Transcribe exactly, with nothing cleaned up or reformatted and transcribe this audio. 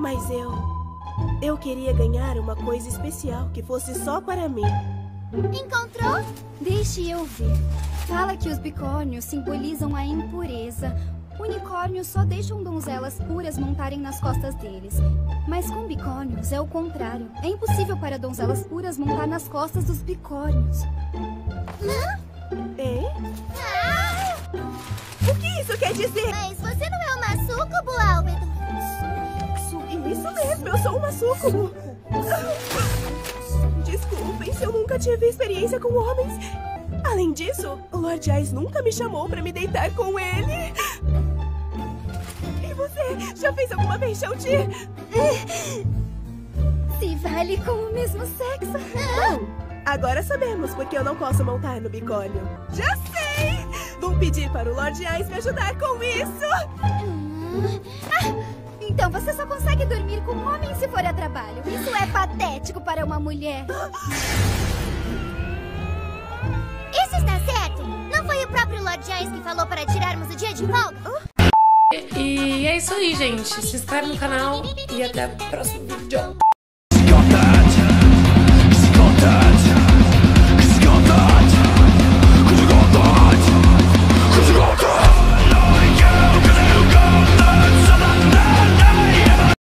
Mas eu... Eu queria ganhar uma coisa especial que fosse só para mim. Encontrou? Deixe eu ver. Fala que os bicórnios simbolizam a impureza. Unicórnios só deixam donzelas puras montarem nas costas deles. Mas com bicórnios é o contrário. É impossível para donzelas puras montar nas costas dos bicórnios. Hã? Hein? Ah! O que isso quer dizer? Mas você não é uma súcubo, Álmedo? Isso mesmo, eu sou uma súcubo. Desculpem se eu nunca tive experiência com homens. Além disso, o Lord Ice nunca me chamou pra me deitar com ele. E você, já fez alguma vez de... Se vale com o mesmo sexo? Não! Agora sabemos porque eu não posso montar no bicórnio. Já sei! Vou pedir para o Lord Ice me ajudar com isso. Ah, então você só consegue dormir com um homem se for a trabalho. Isso é patético para uma mulher. Isso está certo? Não foi o próprio Lord Ice que falou para tirarmos o dia de folga? E é isso aí, gente. Se inscreve no canal e até o próximo vídeo.